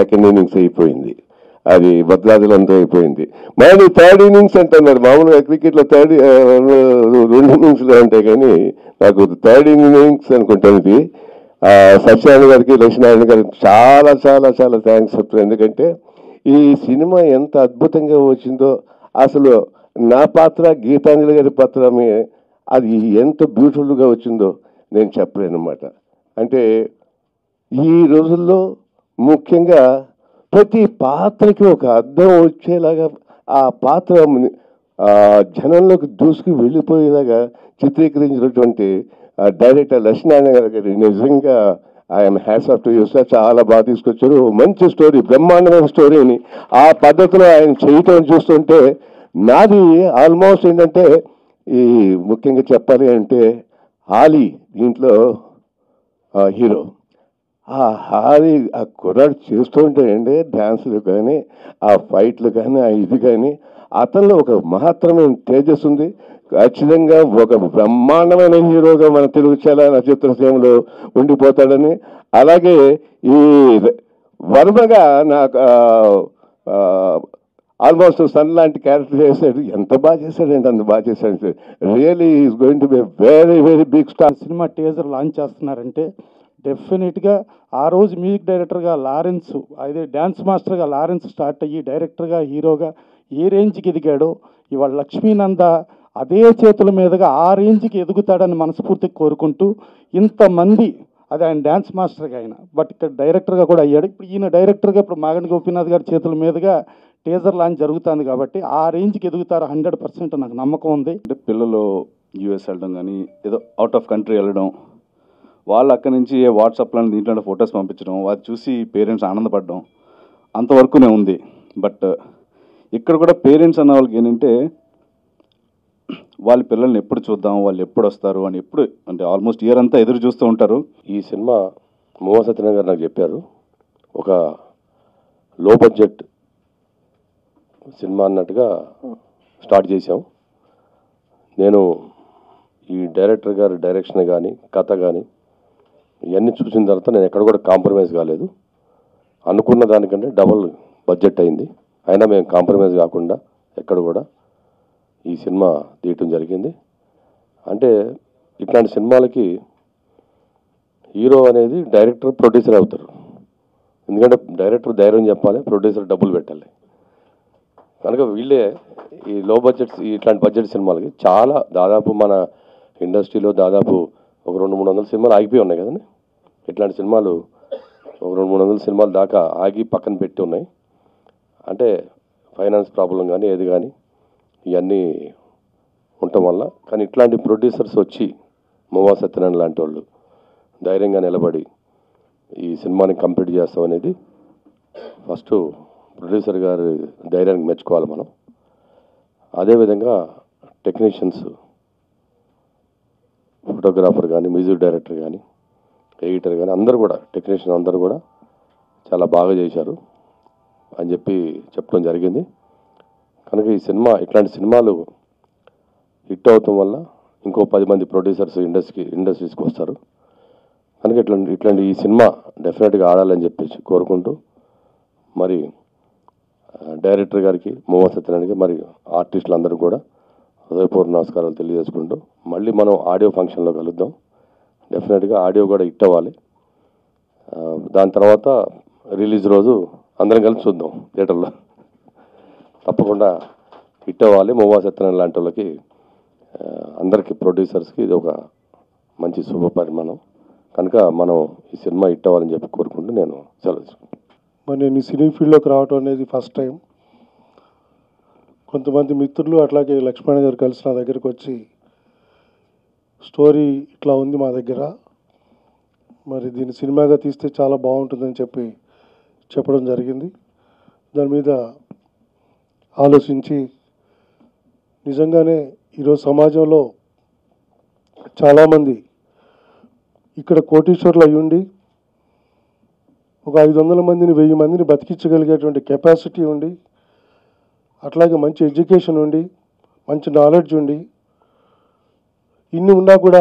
Second innings అయిపోయింది, అది బద్లాదులంతా అయిపోయింది. మళ్ళీ థర్డ్ ఇన్నింగ్స్ అంటున్నారు. మామూలుగా క్రికెట్లో రెండు ఇన్నింగ్స్లో ఉంటాయి, కానీ నాకు థర్డ్ ఇన్నింగ్స్ అనుకుంటాను ఇది. సత్యనారాయణ గారికి, లక్ష్మీనారాయణ గారికి చాలా చాలా చాలా థ్యాంక్స్ చెప్తాను. ఎందుకంటే ఈ సినిమా ఎంత అద్భుతంగా వచ్చిందో, అసలు నా పాత్ర, గీతాంజలి గారి పాత్ర అది ఎంత బ్యూటిఫుల్గా వచ్చిందో నేను చెప్పలేను అన్నమాట. అంటే ఈ రోజుల్లో ముఖ్యంగా ప్రతి పాత్రకి ఒక అర్థం వచ్చేలాగా ఆ పాత్ర జనంలోకి దూసుకు వెళ్ళిపోయేలాగా చిత్రీకరించినటువంటి డైరెక్టర్ లక్ష్మీనారాయణ గారి నిజంగా I'm hats off to you sir. చాలా బాగా తీసుకొచ్చారు, మంచి స్టోరీ, బ్రహ్మాండమైన స్టోరీని ఆ పద్ధతిలో ఆయన చేయటం చూస్తుంటే నాది ఆల్మోస్ట్ ఏంటంటే ఈ ముఖ్యంగా చెప్పాలి అంటే ఆలీ దీంట్లో హీరో. ఆ హారీ ఆ కుర్రాడు చేస్తుంటే అండి డ్యాన్సులు కానీ, ఆ ఫైట్లు కానీ, ఆ ఇది కానీ, అతనిలో ఒక మహత్తరమైన తేజస్ ఉంది. ఖచ్చితంగా ఒక బ్రహ్మాండమైన హీరోగా మన తెలుగు చిత్రసీమలో ఉండిపోతాడని. అలాగే ఈ వర్మగా నాకు ఆల్మోస్ట్ సన్ లాంటి క్యారెక్టర్ చేశాడు. ఎంత బాగా చేశాడంటే అంత బాగా చేశాడు. Really is going to be very very big star. సినిమా టీజర్ లాంచ్ చేస్తున్నారంటే డెఫినెట్గా ఆ రోజు మ్యూజిక్ డైరెక్టర్గా లారెన్స్, అదే డ్యాన్స్ మాస్టర్గా లారెన్స్ స్టార్ట్ అయ్యి డైరెక్టర్గా, హీరోగా ఏ రేంజ్కి ఎదిగాడో ఇవాళ లక్ష్మీనంద అదే చేతుల మీదుగా ఆ రేంజ్కి ఎదుగుతాడని మనస్ఫూర్తిగా కోరుకుంటూ, ఇంతమంది అది ఆయన డ్యాన్స్ మాస్టర్గా ఆయన, బట్ ఇక్కడ డైరెక్టర్గా కూడా అయ్యాడు. ఇప్పుడు ఈయన డైరెక్టర్గా ఇప్పుడు మాగంటి గోపీనాథ్ గారి చేతుల మీదుగా టీజర్ లాంచ్ జరుగుతుంది కాబట్టి ఆ రేంజ్కి ఎదుగుతారు 100% నాకు నమ్మకం ఉంది. అంటే పిల్లలు యూఎస్ వెళ్ళడం కానీ, ఏదో అవుట్ ఆఫ్ కంట్రీ వెళ్ళడం, వాళ్ళు అక్కడి నుంచి వాట్సాప్లో దీంట్లో ఫొటోస్ పంపించడం, అది చూసి పేరెంట్స్ ఆనందపడడం అంతవరకునే ఉంది. బట్ ఇక్కడ కూడా పేరెంట్స్ అన్న వాళ్ళకి ఏంటంటే వాళ్ళ పిల్లల్ని ఎప్పుడు చూద్దాం, వాళ్ళు ఎప్పుడు వస్తారు అని ఎప్పుడు అంటే ఆల్మోస్ట్ ఇయర్ అంతా ఎదురు చూస్తూ ఉంటారు. ఈ సినిమా మువ్వ సత్యనారాయణ గారు నాకు చెప్పారు, ఒక లో బడ్జెట్ సినిమా అన్నట్టుగా స్టార్ట్ చేశాం. నేను ఈ డైరెక్టర్ గారి డైరెక్షన్ కానీ, కథ కానీ ఇవన్నీ చూసిన తర్వాత నేను ఎక్కడ కూడా కాంప్రమైజ్ కాలేదు. అనుకున్న దానికంటే డబుల్ బడ్జెట్ అయింది, అయినా మేము కాంప్రమైజ్ కాకుండా ఎక్కడ కూడా ఈ సినిమా తీయటం జరిగింది. అంటే ఇట్లాంటి సినిమాలకి హీరో అనేది డైరెక్టర్, ప్రొడ్యూసర్ అవుతారు. ఎందుకంటే డైరెక్టర్ ధైర్యం చెప్పాలి, ప్రొడ్యూసర్ డబ్బులు పెట్టాలి. కనుక వీళ్ళే ఈ లో బడ్జెట్స్, ఇట్లాంటి బడ్జెట్ సినిమాలకి చాలా దాదాపు మన ఇండస్ట్రీలో దాదాపు ఒక 200-300 సినిమాలు ఆగిపోయి ఉన్నాయి కదండి. ఇట్లాంటి సినిమాలు ఒక 200-300 సినిమాలు దాకా ఆగి పక్కన పెట్టి ఉన్నాయి. అంటే ఫైనాన్స్ ప్రాబ్లం కానీ ఏది కానీ ఇవన్నీ ఉండటం వల్ల. కానీ ఇట్లాంటి ప్రొడ్యూసర్స్ వచ్చి మువ్వ సత్యనారాయణ లాంటి వాళ్ళు ధైర్యంగా నిలబడి ఈ సినిమాని కంప్లీట్ చేస్తాం అనేది ఫస్ట్ ప్రొడ్యూసర్ గారి ధైర్యానికి మెచ్చుకోవాలి మనం. అదేవిధంగా టెక్నీషియన్స్, ఫోటోగ్రాఫర్ కానీ, మ్యూజిక్ డైరెక్టర్ కానీ, ఎడిటర్ కానీ అందరూ కూడా, టెక్నీషియన్ అందరూ కూడా చాలా బాగా చేశారు అని చెప్పడం జరిగింది. కనుక ఈ సినిమా, ఇట్లాంటి సినిమాలు హిట్ అవటం వల్ల ఇంకో 10 మంది ప్రొడ్యూసర్స్ ఇండస్ట్రీస్కి వస్తారు. కనుక ఇట్లాంటి ఈ సినిమా డెఫినెట్గా ఆడాలని చెప్పేసి కోరుకుంటూ, మరి డైరెక్టర్ గారికి, మువ్వ సత్యనారాయణకి, మరి ఆర్టిస్టులందరూ కూడా హృదయపూర్వక నమస్కారాలు తెలియజేసుకుంటూ, మళ్ళీ మనం ఆడియో ఫంక్షన్లో కలుద్దాం. డెఫినెట్గా ఆడియో కూడా హిట్ అవ్వాలి. దాని తర్వాత రిలీజ్ రోజు అందరం కలిసి చూద్దాం థియేటర్లో. తప్పకుండా హిట్ అవ్వాలి. మువ్వ సత్యనారాయణ లాంటి వాళ్ళకి, అందరికీ ప్రొడ్యూసర్స్కి ఇది ఒక మంచి శుభ పరిమాణం. కనుక మనం ఈ సినిమా హిట్ అవ్వాలని చెప్పి కోరుకుంటూ నేను సెలవు. మరి నేను ఈ సినీ ఫీల్డ్లోకి రావడం అనేది ఫస్ట్ టైం. కొంతమంది మిత్రులు అట్లాగే లక్ష్మణ్ గారు కలిసి నా దగ్గరికి వచ్చి స్టోరీ ఇట్లా ఉంది మా దగ్గర, మరి దీన్ని సినిమాగా తీస్తే చాలా బాగుంటుందని చెప్పడం జరిగింది. దాని మీద ఆలోచించి నిజంగానే ఈరోజు సమాజంలో చాలామంది ఇక్కడ కోటీశ్వర్లు అయ్యుండి ఒక 500 మందిని 1000 మందిని బతికించగలిగేటువంటి కెపాసిటీ ఉండి, అట్లాగే మంచి ఎడ్యుకేషన్ ఉండి, మంచి నాలెడ్జ్ ఉండి, ఇన్ని ఉన్నా కూడా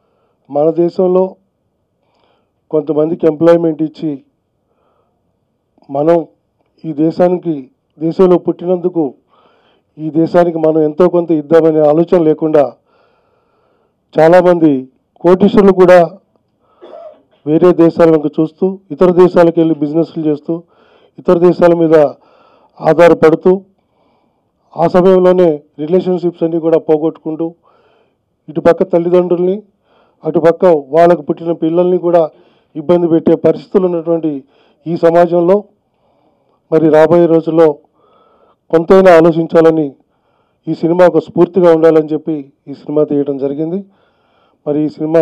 మన దేశంలో కొంతమందికి ఎంప్లాయ్మెంట్ ఇచ్చి మనం ఈ దేశంలో పుట్టినందుకు ఈ దేశానికి మనం ఎంతో కొంత ఇద్దామనే ఆలోచన లేకుండా చాలామంది కోటీశ్వరులు కూడా వేరే దేశాలకు చూస్తూ ఇతర దేశాలకు వెళ్ళి బిజినెస్లు చేస్తూ ఇతర దేశాల మీద ఆధారపడుతూ ఆ సమయంలోనే రిలేషన్షిప్స్ అన్నీ కూడా పోగొట్టుకుంటూ ఇటుపక్క తల్లిదండ్రుల్ని అటుపక్క వాళ్ళకు పుట్టిన పిల్లల్ని కూడా ఇబ్బంది పెట్టే పరిస్థితులు ఉన్నటువంటి ఈ సమాజంలో మరి రాబోయే రోజుల్లో కొంతైనా ఆలోచించాలని ఈ సినిమా ఒక స్ఫూర్తిగా ఉండాలని చెప్పి ఈ సినిమా తీయడం జరిగింది. మరి ఈ సినిమా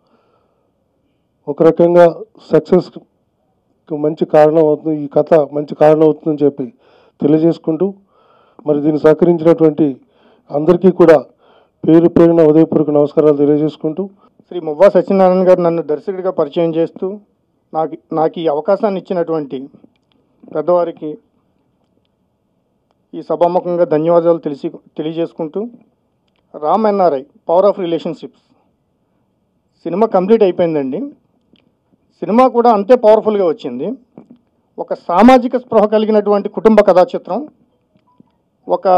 ఒక రకంగా సక్సెస్ మంచి కారణం అవుతుంది, ఈ కథ మంచి కారణం అవుతుందని చెప్పి తెలియజేసుకుంటూ మరి దీన్ని సహకరించినటువంటి అందరికీ కూడా పేరు పేరున ఉదయపూర్వక నమస్కారాలు తెలియజేసుకుంటూ శ్రీ మువ్వా సత్యనారాయణ గారు నన్ను దర్శకుడిగా పరిచయం చేస్తూ నాకు ఈ అవకాశాన్ని ఇచ్చినటువంటి పెద్దవారికి ఈ సభాముఖంగా ధన్యవాదాలు తెలియజేసుకుంటూ Ram NRI power of relationships సినిమా కంప్లీట్ అయిపోయిందండి. సినిమా కూడా అంతే పవర్ఫుల్గా వచ్చింది. ఒక సామాజిక స్పృహ కలిగినటువంటి కుటుంబ కథా చిత్రం. ఒక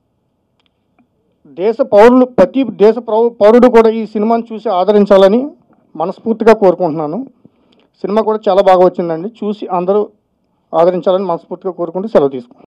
ప్రతి దేశ పౌరుడు కూడా ఈ సినిమాను చూసి ఆదరించాలని మనస్ఫూర్తిగా కోరుకుంటున్నాను. సినిమా కూడా చాలా బాగా వచ్చిందండి. చూసి అందరూ ఆదరించాలని మనస్ఫూర్తిగా కోరుకుంటూ సెలవు తీసుకుంటాను.